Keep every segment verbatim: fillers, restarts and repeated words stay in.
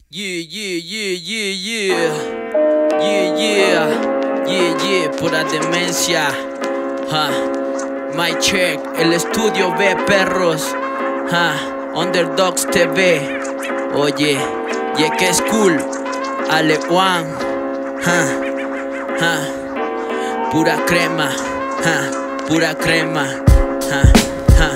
Yeah, yeah, yeah, yeah, yeah. Yeah, yeah, yeah, yeah, pura demencia. Ha, my check, el estudio ve perros. Ha, Underdogs T V. Oye, yeah, que es cool. Ale Juan. Ha, ha, pura crema. Ha, pura crema. Ha, ha.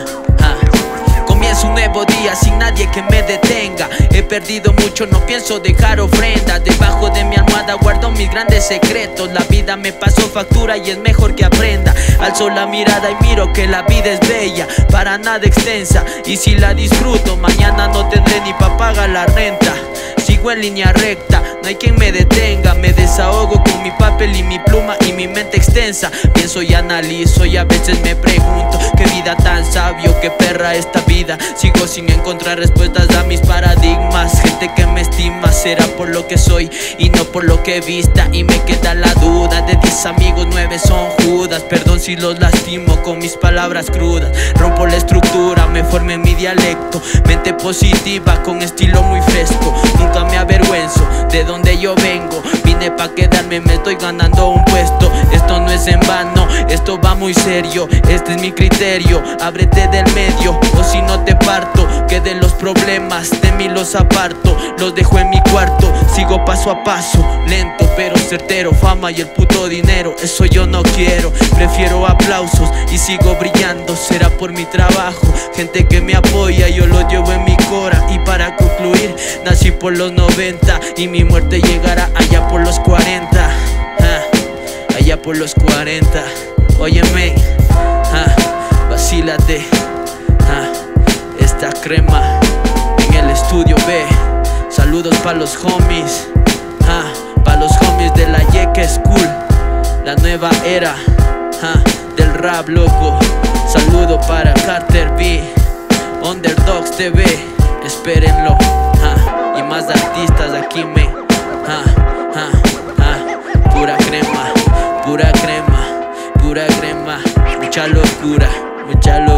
Comienza un nuevo día sin nadie que me detenga. He perdido mucho, no pienso dejar ofrenda. Debajo de mi almohada guardo mis grandes secretos. La vida me pasó factura y es mejor que aprenda. Alzo la mirada y miro que la vida es bella, para nada extensa. Y si la disfruto, mañana no tendré ni pa' pagar la renta. Sigo en línea recta, no hay quien me detenga. Me desahogo con mi papel y mi pluma y mi mente extensa. Pienso y analizo y a veces me pregunto: qué vida tan sabio, qué perra esta vida. Sigo sin encontrar respuestas a mis paradigmas. Gente que me estima será por lo que soy y no por lo que vista. Y me queda la duda: de diez amigos, nueve son Judas. Perdón si los lastimo con mis palabras crudas. Rompo la estructura, me formé en mi dialecto. Mente positiva con estilo muy fresco. Nunca me avergüenzo de donde yo vengo. Vine pa' quedarme, me estoy ganando un puesto. Esto no es en vano, esto va muy serio. Este es mi criterio, ábrete del medio o si no te parto. Que de los problemas de mí los aparto. Los dejo en mi cuarto, sigo paso a paso, lento pero certero. Fama y el puto dinero, eso yo no quiero. Prefiero aplausos y sigo brillando. Será por mi trabajo, gente que me apoya, yo lo llevo en mi cora. Y para concluir, nací por los noventa y mi muerte llegará allá por los cuarenta. ah, Allá por los cuarenta. Óyeme, ah, vacílate, ah, esta crema en el estudio B. Saludos pa' los homies, ah, pa' los homies de la Yeke School, la nueva era ah, del rap, loco. Saludo para Carter B, Underdogs T V, espérenlo. ah, Y más artistas aquí me ah, ah, ah, pura crema, pura crema, pura crema. Mucha locura, mucha locura.